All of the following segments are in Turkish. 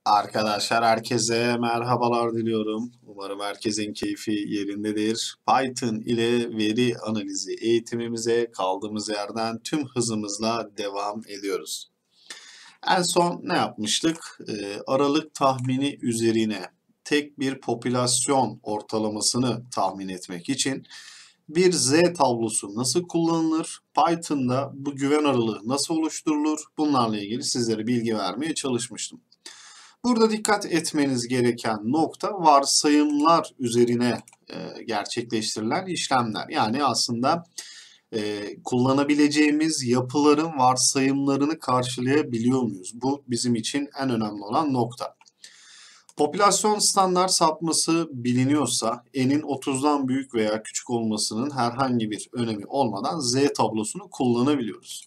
Arkadaşlar herkese merhabalar diliyorum. Umarım herkesin keyfi yerindedir. Python ile veri analizi eğitimimize kaldığımız yerden tüm hızımızla devam ediyoruz. En son ne yapmıştık? Aralık tahmini üzerine tek bir popülasyon ortalamasını tahmin etmek için bir Z tablosu nasıl kullanılır? Python'da bu güven aralığı nasıl oluşturulur? Bunlarla ilgili sizlere bilgi vermeye çalışmıştım. Burada dikkat etmeniz gereken nokta varsayımlar üzerine gerçekleştirilen işlemler. Yani aslında kullanabileceğimiz yapıların varsayımlarını karşılayabiliyor muyuz? Bu bizim için en önemli olan nokta. Popülasyon standart sapması biliniyorsa n'in 30'dan büyük veya küçük olmasının herhangi bir önemi olmadan Z tablosunu kullanabiliyoruz.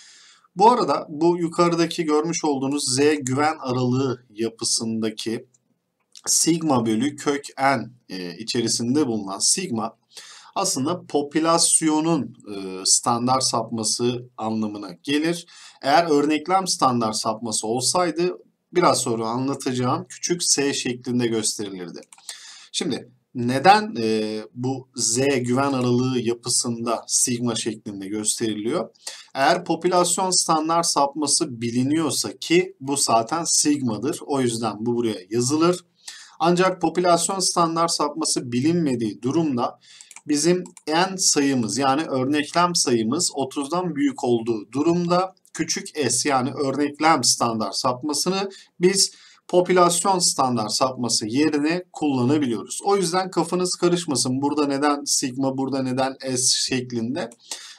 Bu arada bu yukarıdaki görmüş olduğunuz Z güven aralığı yapısındaki sigma bölü kök n içerisinde bulunan sigma aslında popülasyonun standart sapması anlamına gelir. Eğer örneklem standart sapması olsaydı biraz sonra anlatacağım küçük s şeklinde gösterilirdi. Şimdi neden bu Z güven aralığı yapısında sigma şeklinde gösteriliyor? Eğer popülasyon standart sapması biliniyorsa ki bu zaten sigmadır. O yüzden bu buraya yazılır. Ancak popülasyon standart sapması bilinmediği durumda bizim n sayımız yani örneklem sayımız 30'dan büyük olduğu durumda küçük s yani örneklem standart sapmasını biz popülasyon standart sapması yerine kullanabiliyoruz. O yüzden kafanız karışmasın. Burada neden sigma, burada neden s şeklinde.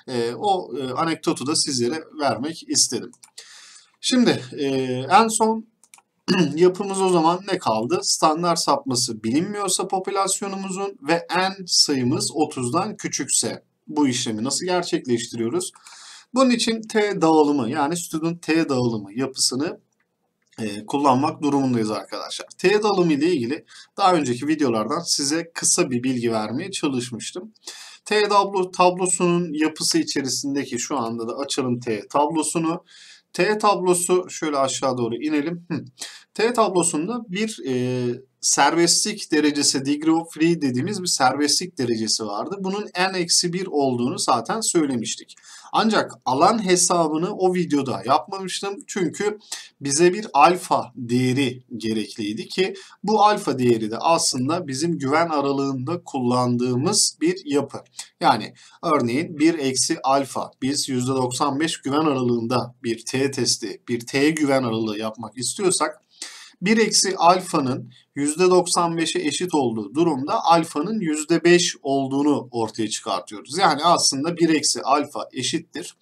O anekdotu da sizlere vermek istedim. Şimdi en son yapımız o zaman ne kaldı? Standart sapması bilinmiyorsa popülasyonumuzun ve n sayımız 30'dan küçükse bu işlemi nasıl gerçekleştiriyoruz? Bunun için T dağılımı yani student T dağılımı yapısını kullanmak durumundayız arkadaşlar. T dağılımı ile ilgili daha önceki videolardan size kısa bir bilgi vermeye çalışmıştım. T tablosunun yapısı içerisindeki şu anda da açalım T tablosunu. T tablosu şöyle aşağı doğru inelim. T tablosunda bir serbestlik derecesi, degree of free dediğimiz bir serbestlik derecesi vardı. Bunun n-1 olduğunu zaten söylemiştik. Ancak alan hesabını o videoda yapmamıştım. Çünkü bize bir alfa değeri gerekliydi ki bu alfa değeri de aslında bizim güven aralığında kullandığımız bir yapı. Yani örneğin 1 eksi alfa biz %95 güven aralığında bir T testi, bir T güven aralığı yapmak istiyorsak 1 eksi alfanın %95'e eşit olduğu durumda alfanın %5 olduğunu ortaya çıkartıyoruz. Yani aslında 1 eksi alfa eşittir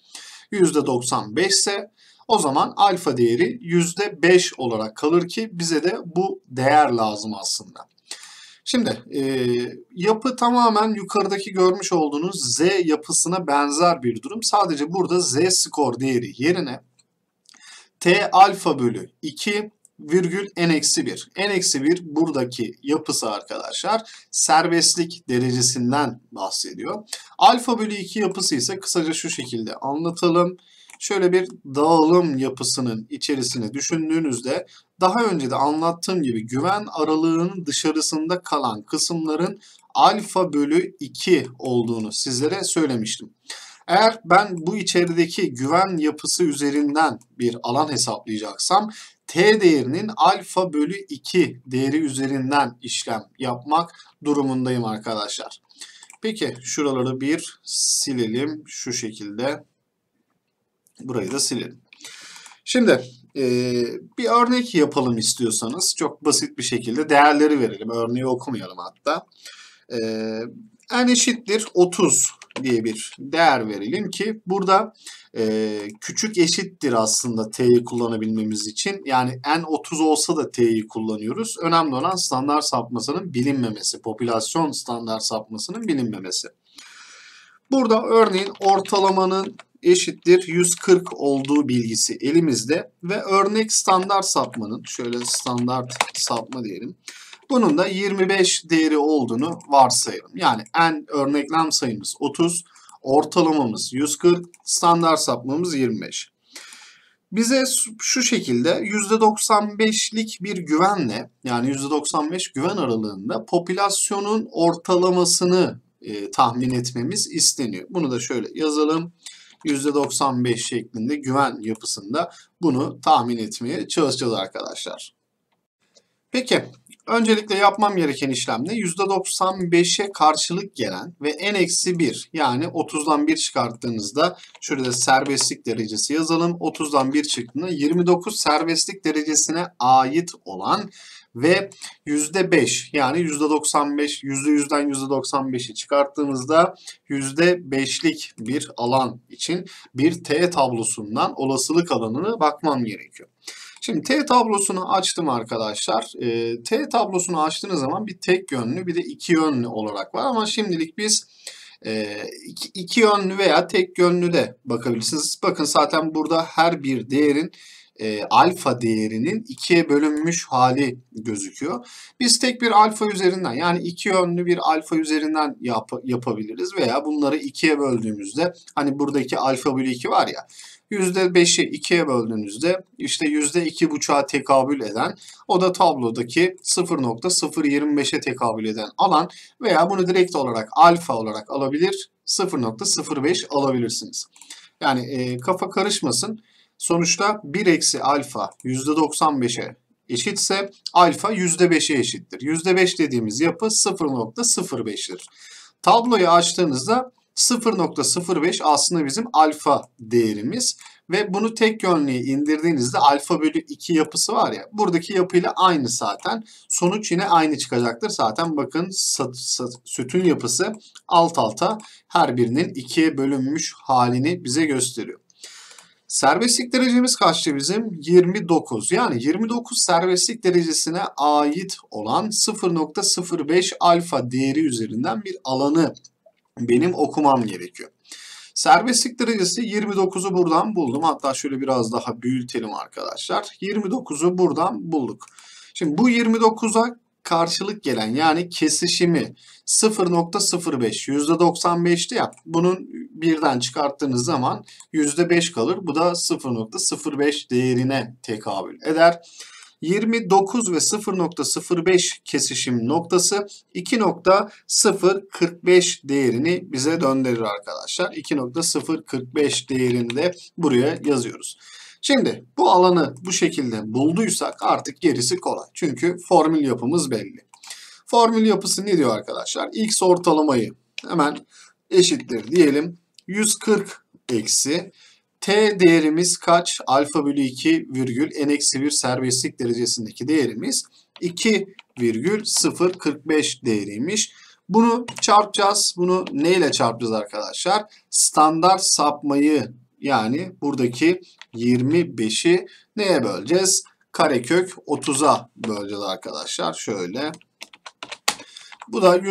%95 ise o zaman alfa değeri %5 olarak kalır ki bize de bu değer lazım aslında. Şimdi yapı tamamen yukarıdaki görmüş olduğunuz Z yapısına benzer bir durum. Sadece burada Z skor değeri yerine T alfa bölü 2 virgül n-1. n-1 buradaki yapısı arkadaşlar serbestlik derecesinden bahsediyor. Alfa bölü 2 yapısı ise kısaca şu şekilde anlatalım. Şöyle bir dağılım yapısının içerisine düşündüğünüzde daha önce de anlattığım gibi güven aralığının dışarısında kalan kısımların alfa bölü 2 olduğunu sizlere söylemiştim. Eğer ben bu içerideki güven yapısı üzerinden bir alan hesaplayacaksam T değerinin alfa bölü 2 değeri üzerinden işlem yapmak durumundayım arkadaşlar. Peki şuraları bir silelim şu şekilde. Burayı da silelim. Şimdi bir örnek yapalım istiyorsanız çok basit bir şekilde değerleri verelim. Örneği okumayalım hatta. N eşittir 30 diye bir değer verelim ki burada küçük eşittir aslında T'yi kullanabilmemiz için. Yani N 30 olsa da T'yi kullanıyoruz. Önemli olan standart sapmasının bilinmemesi. Popülasyon standart sapmasının bilinmemesi. Burada örneğin ortalamanın eşittir 140 olduğu bilgisi elimizde ve örnek standart sapmanın şöyle standart sapma diyelim. Bunun da 25 değeri olduğunu varsayalım. Yani n örneklem sayımız 30, ortalamamız 140, standart sapmamız 25. Bize şu şekilde %95'lik bir güvenle, yani %95 güven aralığında popülasyonun ortalamasını tahmin etmemiz isteniyor. Bunu da şöyle yazalım. %95 şeklinde güven yapısında bunu tahmin etmeye çalışacağız arkadaşlar. Peki, öncelikle yapmam gereken işlemde %95'e karşılık gelen ve n-1 yani 30'dan 1 çıkarttığınızda şurada serbestlik derecesi yazalım. 30'dan 1 çıktığında 29 serbestlik derecesine ait olan ve %5 yani %95, %100'den %95'i çıkarttığımızda %5'lik bir alan için bir T tablosundan olasılık alanına bakmam gerekiyor. Şimdi T tablosunu açtım arkadaşlar. T tablosunu açtığınız zaman bir tek yönlü bir de iki yönlü olarak var ama şimdilik biz iki yönlü veya tek yönlü de bakabilirsiniz. Bakın zaten burada her bir değerin alfa değerinin ikiye bölünmüş hali gözüküyor. Biz tek bir alfa üzerinden yani iki yönlü bir alfa üzerinden yapabiliriz veya bunları ikiye böldüğümüzde hani buradaki alfa bölü 2 var ya %5'i 2'ye böldüğünüzde işte %2,5'a tekabül eden o da tablodaki 0,025'e tekabül eden alan veya bunu direkt olarak alfa olarak alabilir 0,05 alabilirsiniz. Yani kafa karışmasın. Sonuçta 1 eksi alfa %95'e eşitse alfa %5'e eşittir. %5 dediğimiz yapı 0,05'tir. Tabloyu açtığınızda 0,05 aslında bizim alfa değerimiz ve bunu tek yönlüye indirdiğinizde alfa bölü 2 yapısı var ya buradaki yapıyla aynı zaten. Sonuç yine aynı çıkacaktır. Zaten bakın sütun yapısı alt alta her birinin 2'ye bölünmüş halini bize gösteriyor. Serbestlik derecemiz kaçtı bizim? 29. Yani 29 serbestlik derecesine ait olan 0,05 alfa değeri üzerinden bir alanı benim okumam gerekiyor. Serbestlik derecesi 29'u buradan buldum. Hatta şöyle biraz daha büyütelim arkadaşlar. 29'u buradan bulduk. Şimdi bu 29'a karşılık gelen yani kesişimi 0,05 %95'ti ya. Bunun birden çıkarttığınız zaman %5 kalır. Bu da 0,05 değerine tekabül eder. 29 ve 0,05 kesişim noktası 2,045 değerini bize döndürür arkadaşlar. 2,045 değerini de buraya yazıyoruz. Şimdi bu alanı bu şekilde bulduysak artık gerisi kolay. Çünkü formül yapımız belli. Formül yapısı ne diyor arkadaşlar? X ortalamayı hemen eşittir diyelim. 140 eksi T değerimiz kaç? Alfa bölü 2 virgül n-1 serbestlik derecesindeki değerimiz 2,045 değeriymiş. Bunu çarpacağız. Bunu neyle çarpacağız arkadaşlar? Standart sapmayı yani buradaki 25'i neye böleceğiz? Karekök 30'a böleceğiz arkadaşlar. Şöyle. Bu da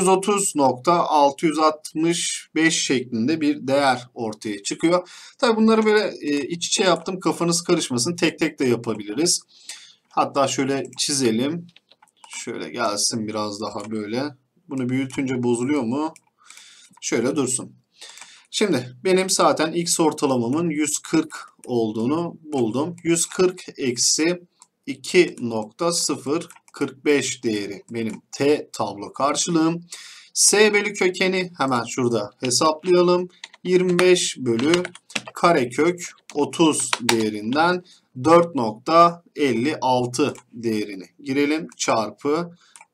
130,665 şeklinde bir değer ortaya çıkıyor. Tabi bunları böyle iç içe yaptım. Kafanız karışmasın. Tek tek de yapabiliriz. Hatta şöyle çizelim. Şöyle gelsin biraz daha böyle. Bunu büyütünce bozuluyor mu? Şöyle dursun. Şimdi benim zaten x ortalamamın 140 olduğunu buldum. 140 eksi 2,045 değeri benim t tablo karşılığım. S bölü kökeni hemen şurada hesaplayalım. 25 bölü karekök 30 değerinden 4,56 değerini girelim. Çarpı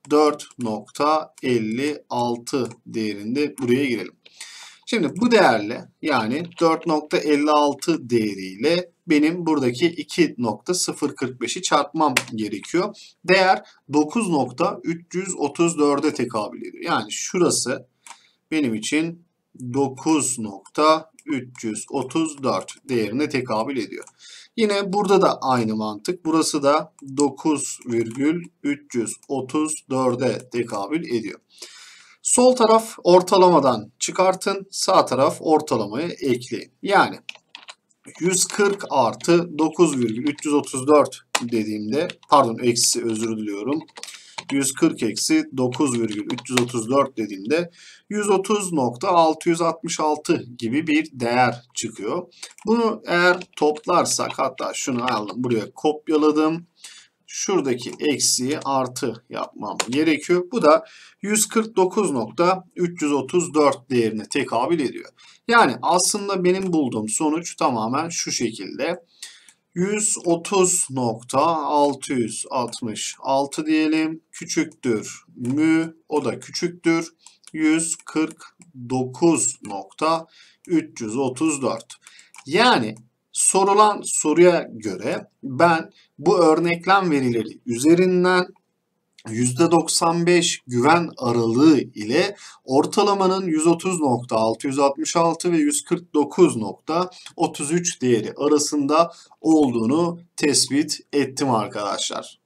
4,56 değerinde buraya girelim. Şimdi bu değerle yani 4,56 değeriyle benim buradaki 2,045'i çarpmam gerekiyor. Değer 9,334'e tekabül ediyor. Yani şurası benim için 9,334 değerine tekabül ediyor. Yine burada da aynı mantık. Burası da 9,334'e tekabül ediyor. Sol taraf ortalamadan çıkartın, sağ taraf ortalamayı ekleyin. Yani 140 artı 9,334 dediğimde, pardon eksi özür diliyorum. 140 eksi 9,334 dediğimde 130,666 gibi bir değer çıkıyor. Bunu eğer toplarsak, hatta şunu aldım buraya kopyaladım. Şuradaki eksiği artı yapmam gerekiyor. Bu da 149,334 değerine tekabül ediyor. Yani aslında benim bulduğum sonuç tamamen şu şekilde. 130,666 diyelim, küçüktür mü, o da küçüktür 149,334. Yani sorulan soruya göre ben bu örneklem verileri üzerinden %95 güven aralığı ile ortalamanın 130,666 ve 149,33 değeri arasında olduğunu tespit ettim arkadaşlar.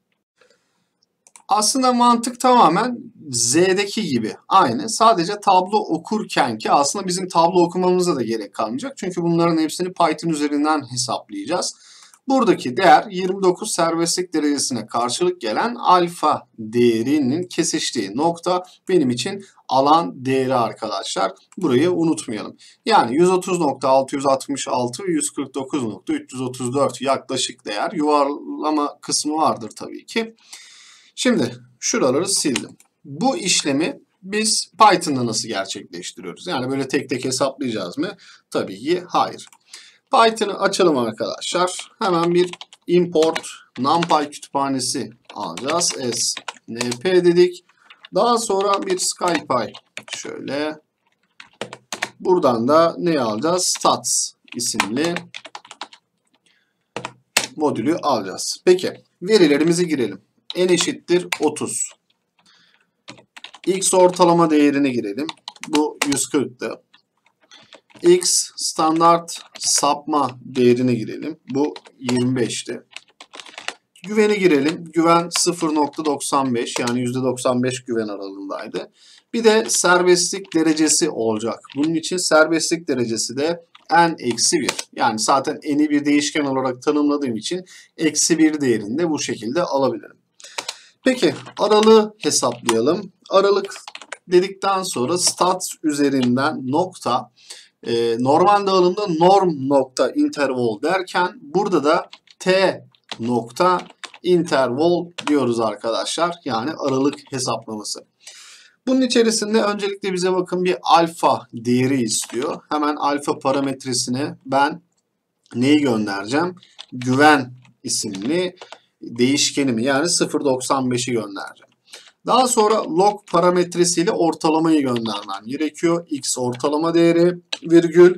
Aslında mantık tamamen Z'deki gibi aynı. Sadece tablo okurken ki aslında bizim tablo okumamıza da gerek kalmayacak. Çünkü bunların hepsini Python üzerinden hesaplayacağız. Buradaki değer 29 serbestlik derecesine karşılık gelen alfa değerinin kesiştiği nokta benim için alan değeri arkadaşlar. Burayı unutmayalım. Yani 130,666 ve 149,334 yaklaşık değer, yuvarlama kısmı vardır tabii ki. Şimdi şuraları sildim. Bu işlemi biz Python'da nasıl gerçekleştiriyoruz? Yani böyle tek tek hesaplayacağız mı? Tabii ki hayır. Python'ı açalım arkadaşlar. Hemen bir import numpy kütüphanesi alacağız. snp dedik. Daha sonra bir scipy. Şöyle. Buradan da ne alacağız? Stats isimli modülü alacağız. Peki verilerimizi girelim. N eşittir 30. X ortalama değerini girelim. Bu 140'tı. X standart sapma değerini girelim. Bu 25'ti. Güveni girelim. Güven 0,95 yani %95 güven aralığındaydı. Bir de serbestlik derecesi olacak. Bunun için serbestlik derecesi de n-1. Yani zaten n'i bir değişken olarak tanımladığım için -1 değerini de bu şekilde alabilirim. Peki aralığı hesaplayalım. Aralık dedikten sonra stat üzerinden nokta, normal dağılımda norm nokta interval derken burada da t nokta interval diyoruz arkadaşlar. Yani aralık hesaplaması. Bunun içerisinde öncelikle bize bakın bir alfa değeri istiyor. Hemen alfa parametresine ben neyi göndereceğim? Güven isimli değişkenimi yani 0,95'i göndereceğim. Daha sonra log parametresiyle ortalamayı göndermem gerekiyor. X ortalama değeri virgül.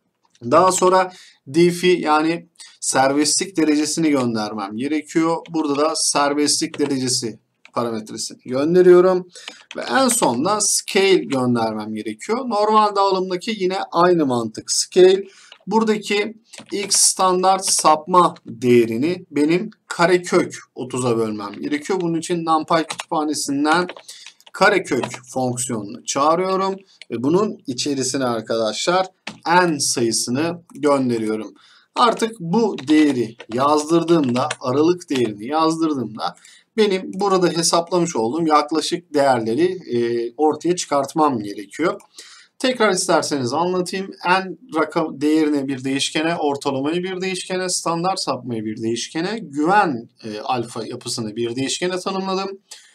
Daha sonra dfi yani serbestlik derecesini göndermem gerekiyor. Burada da serbestlik derecesi parametresini gönderiyorum. Ve en sonunda scale göndermem gerekiyor. Normal dağılımdaki yine aynı mantık scale. Buradaki x standart sapma değerini benim karekök 30'a bölmem gerekiyor. Bunun için numpy kütüphanesinden karekök fonksiyonunu çağırıyorum. Ve bunun içerisine arkadaşlar n sayısını gönderiyorum. Artık bu değeri yazdırdığımda, aralık değerini yazdırdığımda benim burada hesaplamış olduğum yaklaşık değerleri ortaya çıkartmam gerekiyor. Tekrar isterseniz anlatayım. N rakam değerini bir değişkene, ortalamayı bir değişkene, standart sapmayı bir değişkene, güven alfa yapısını bir değişkene tanımladım.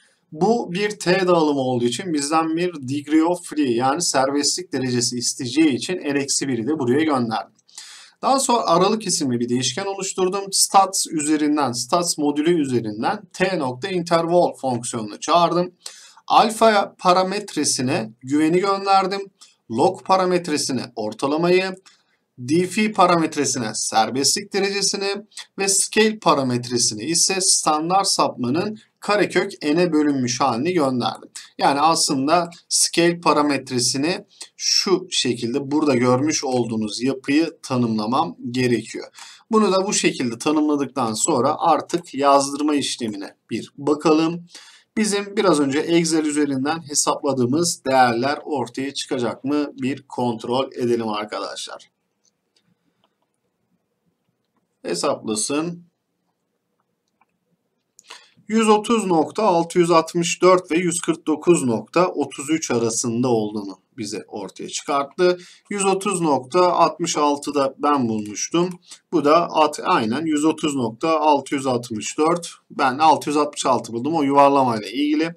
Bu bir t dağılımı olduğu için bizden bir degree of free yani serbestlik derecesi isteyeceği için n-1'i de buraya gönderdim. Daha sonra aralık isimli bir değişken oluşturdum. Stats üzerinden, stats modülü üzerinden t.interval fonksiyonunu çağırdım. Alfa parametresine güveni gönderdim. Log parametresine ortalamayı, dfi parametresine serbestlik derecesini ve scale parametresine ise standart sapmanın karekök n'e bölünmüş halini gönderdim. Yani aslında scale parametresini şu şekilde burada görmüş olduğunuz yapıyı tanımlamam gerekiyor. Bunu da bu şekilde tanımladıktan sonra artık yazdırma işlemine bir bakalım. Bizim biraz önce Excel üzerinden hesapladığımız değerler ortaya çıkacak mı bir kontrol edelim arkadaşlar. Hesaplasın. 130.664 ve 149.33 arasında olduğunu bize ortaya çıkarttı. 130.66'da ben bulmuştum. Bu da aynen 130.664. Ben 666 buldum. O yuvarlamayla ilgili.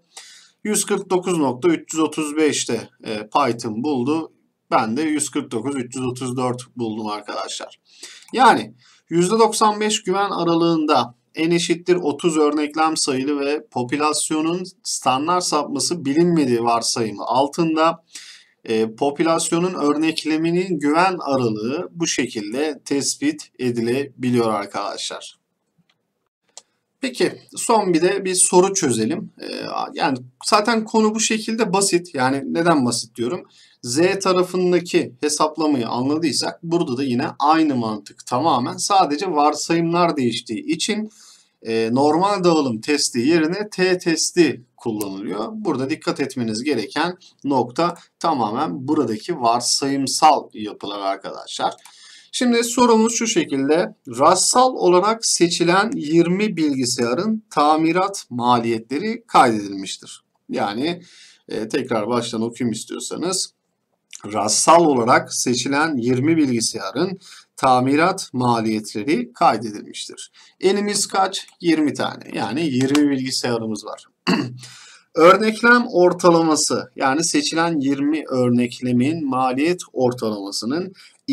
149.335'te Python buldu. Ben de 149.334 buldum arkadaşlar. Yani %95 güven aralığında n eşittir 30 örneklem sayılı ve popülasyonun standart sapması bilinmediği varsayımı altında popülasyonun örnekleminin güven aralığı bu şekilde tespit edilebiliyor arkadaşlar. Peki son bir soru çözelim. Yani zaten konu bu şekilde basit. Yani neden basit diyorum? Z tarafındaki hesaplamayı anladıysak burada da yine aynı mantık tamamen. Sadece varsayımlar değiştiği için normal dağılım testi yerine t-testi kullanılıyor. Burada dikkat etmeniz gereken nokta tamamen buradaki varsayımsal yapılar arkadaşlar. Şimdi sorumuz şu şekilde. Rastsal olarak seçilen 20 bilgisayarın tamirat maliyetleri kaydedilmiştir. Yani tekrar baştan okuyayım istiyorsanız. Rastsal olarak seçilen 20 bilgisayarın tamirat maliyetleri kaydedilmiştir. N'imiz kaç? 20 tane. Yani 20 bilgisayarımız var. Örneklem ortalaması, yani seçilen 20 örneklemin maliyet ortalamasının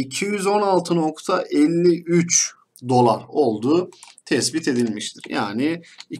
216.53 dolar olduğu tespit edilmiştir. Yani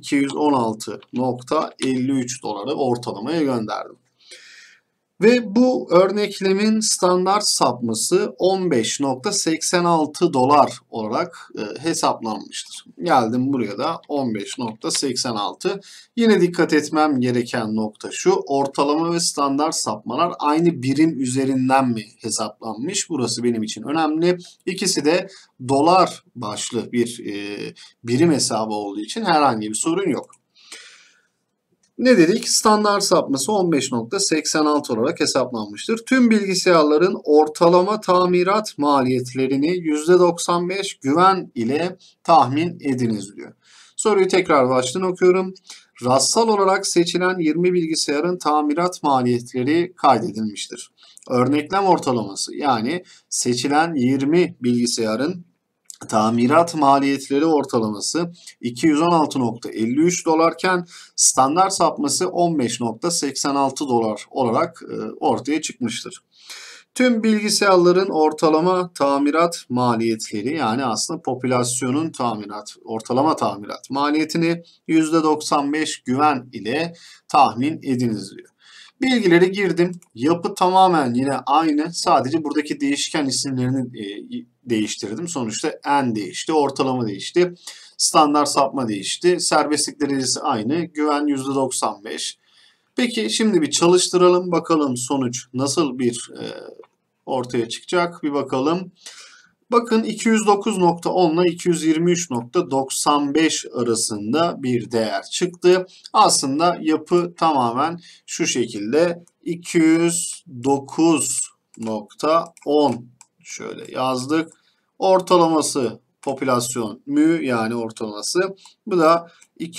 216.53 doları ortalamaya gönderdim. Ve bu örneklemin standart sapması 15.86 dolar olarak hesaplanmıştır. Geldim buraya da 15.86. Yine dikkat etmem gereken nokta şu. Ortalama ve standart sapmalar aynı birim üzerinden mi hesaplanmış? Burası benim için önemli. İkisi de dolar başlı bir birim hesabı olduğu için herhangi bir sorun yok. Ne dedik? Standart sapması 15.86 olarak hesaplanmıştır. Tüm bilgisayarların ortalama tamirat maliyetlerini %95 güven ile tahmin ediniz diyor. Soruyu tekrar baştan okuyorum. Rastsal olarak seçilen 20 bilgisayarın tamirat maliyetleri kaydedilmiştir. Örneklem ortalaması, yani seçilen 20 bilgisayarın tamirat maliyetleri ortalaması 216.53 dolarken standart sapması 15.86 dolar olarak ortaya çıkmıştır. Tüm bilgisayarların ortalama tamirat maliyetleri, yani aslında popülasyonun ortalama tamirat maliyetini %95 güven ile tahmin ediniz diyor. Bilgileri girdim. Yapı tamamen yine aynı. Sadece buradaki değişken isimlerini değiştirdim. Sonuçta n değişti, ortalama değişti, standart sapma değişti. Serbestlik derecesi aynı. Güven %95. Peki şimdi bir çalıştıralım. Bakalım sonuç nasıl bir ortaya çıkacak. Bir bakalım. Bakın 209.10 ile 223.95 arasında bir değer çıktı. Aslında yapı tamamen şu şekilde 209.10 şöyle yazdık. Ortalaması popülasyon mü, yani ortalaması. Bu da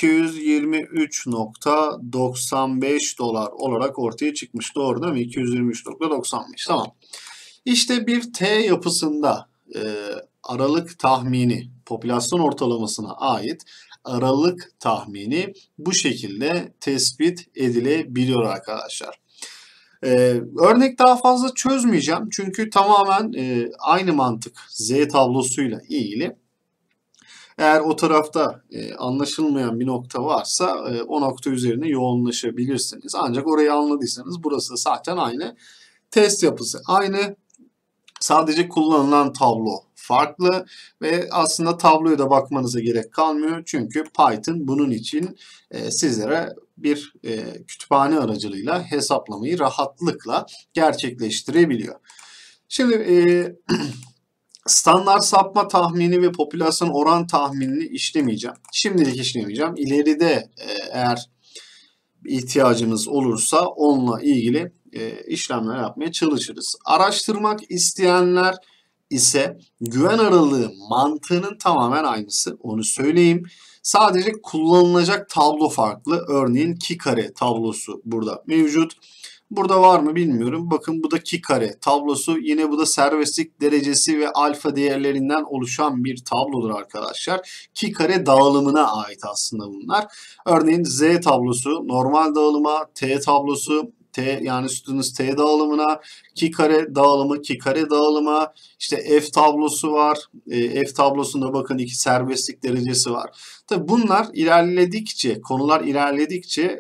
223.95 dolar olarak ortaya çıkmış. Doğru değil mi? 223.95. Tamam. İşte bir T yapısında aralık tahmini, popülasyon ortalamasına ait aralık tahmini bu şekilde tespit edilebiliyor arkadaşlar. Örnek daha fazla çözmeyeceğim çünkü tamamen aynı mantık Z tablosuyla ilgili. Eğer o tarafta anlaşılmayan bir nokta varsa o nokta üzerine yoğunlaşabilirsiniz. Ancak orayı anladıysanız burası zaten aynı. Test yapısı aynı. Sadece kullanılan tablo farklı ve aslında tabloya da bakmanıza gerek kalmıyor. Çünkü Python bunun için sizlere bir kütüphane aracılığıyla hesaplamayı rahatlıkla gerçekleştirebiliyor. Şimdi standart sapma tahmini ve popülasyon oran tahminini işlemeyeceğim. Şimdilik işlemeyeceğim. İleride eğer ihtiyacımız olursa onunla ilgili işlemler yapmaya çalışırız. Araştırmak isteyenler ise güven aralığı mantığının tamamen aynısı. Onu söyleyeyim. Sadece kullanılacak tablo farklı. Örneğin ki kare tablosu burada mevcut. Burada var mı bilmiyorum. Bakın bu da ki kare tablosu. Yine bu da serbestlik derecesi ve alfa değerlerinden oluşan bir tablodur arkadaşlar. Ki kare dağılımına ait aslında bunlar. Örneğin Z tablosu normal dağılıma, T tablosu T yani sütunuz T dağılımına, ki kare dağılımı, ki kare dağılıma, işte F tablosu var. F tablosunda bakın iki serbestlik derecesi var. Tabi bunlar ilerledikçe, konular ilerledikçe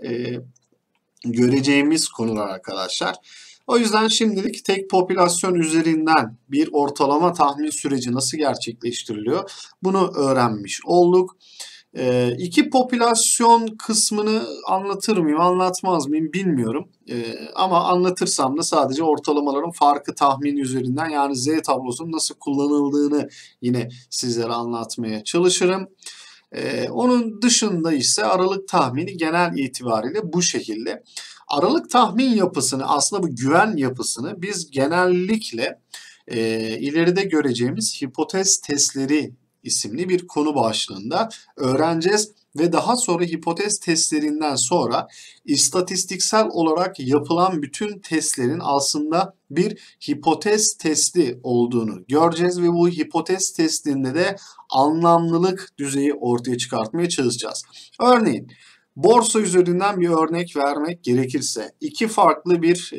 göreceğimiz konular arkadaşlar. O yüzden şimdilik tek popülasyon üzerinden bir ortalama tahmin süreci nasıl gerçekleştiriliyor bunu öğrenmiş olduk. İki popülasyon kısmını anlatır mıyım, anlatmaz mıyım bilmiyorum. Ama anlatırsam da sadece ortalamaların farkı tahmin üzerinden yani Z tablosunun nasıl kullanıldığını yine sizlere anlatmaya çalışırım. Onun dışında ise aralık tahmini genel itibariyle bu şekilde. Aralık tahmin yapısını aslında bu güven yapısını biz genellikle ileride göreceğimiz hipotez testleri isimli bir konu başlığında öğreneceğiz ve daha sonra hipotez testlerinden sonra istatistiksel olarak yapılan bütün testlerin aslında bir hipotez testi olduğunu göreceğiz ve bu hipotez testinde de anlamlılık düzeyi ortaya çıkartmaya çalışacağız. Örneğin borsa üzerinden bir örnek vermek gerekirse iki farklı bir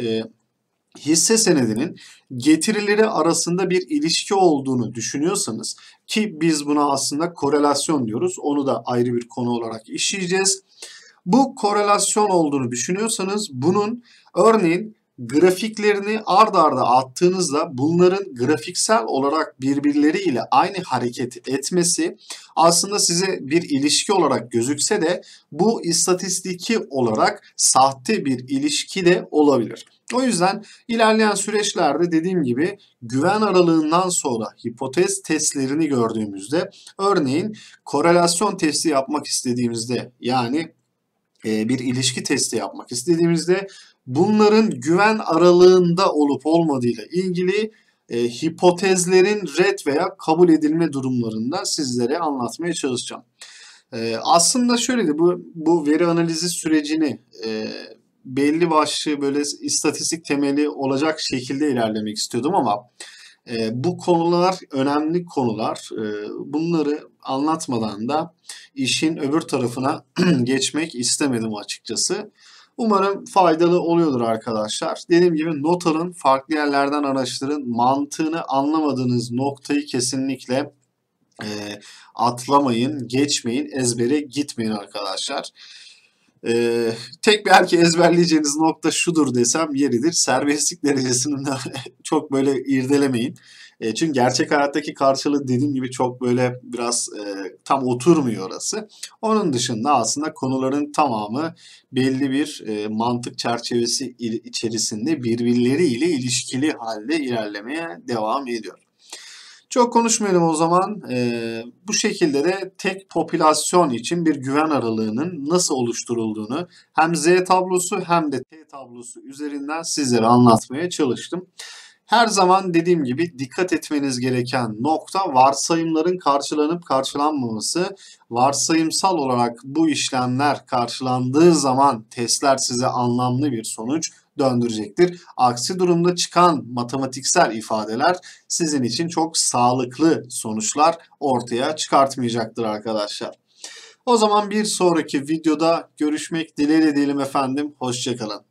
hisse senedinin getirileri arasında bir ilişki olduğunu düşünüyorsanız ki biz buna aslında korelasyon diyoruz. Onu da ayrı bir konu olarak işleyeceğiz. Bu korelasyon olduğunu düşünüyorsanız bunun örneğin grafiklerini ard arda attığınızda bunların grafiksel olarak birbirleriyle aynı hareket etmesi aslında size bir ilişki olarak gözükse de bu istatistiki olarak sahte bir ilişki de olabilir. O yüzden ilerleyen süreçlerde dediğim gibi güven aralığından sonra hipotez testlerini gördüğümüzde örneğin korelasyon testi yapmak istediğimizde yani bir ilişki testi yapmak istediğimizde bunların güven aralığında olup olmadığıyla ilgili hipotezlerin red veya kabul edilme durumlarında sizlere anlatmaya çalışacağım. Aslında şöyle de bu veri analizi sürecini belli başlı böyle istatistik temeli olacak şekilde ilerlemek istiyordum ama bu konular önemli konular. Bunları anlatmadan da işin öbür tarafına geçmek istemedim açıkçası. Umarım faydalı oluyordur arkadaşlar. Dediğim gibi not alın, farklı yerlerden araştırın. Mantığını anlamadığınız noktayı kesinlikle atlamayın, geçmeyin, ezbere gitmeyin arkadaşlar. Tek belki ezberleyeceğiniz nokta şudur desem yeridir. Serbestlik derecesini de çok böyle irdelemeyin. Çünkü gerçek hayattaki karşılığı dediğim gibi çok böyle biraz tam oturmuyor orası. Onun dışında aslında konuların tamamı belli bir mantık çerçevesi içerisinde birbirleriyle ilişkili halde ilerlemeye devam ediyor. Çok konuşmayalım o zaman. Bu şekilde de tek popülasyon için bir güven aralığının nasıl oluşturulduğunu hem Z tablosu hem de T tablosu üzerinden sizlere anlatmaya çalıştım. Her zaman dediğim gibi dikkat etmeniz gereken nokta varsayımların karşılanıp karşılanmaması. Varsayımsal olarak bu işlemler karşılandığı zaman testler size anlamlı bir sonuç döndürecektir. Aksi durumda çıkan matematiksel ifadeler sizin için çok sağlıklı sonuçlar ortaya çıkartmayacaktır arkadaşlar. O zaman bir sonraki videoda görüşmek dileğiyle diyelim efendim. Hoşça kalın.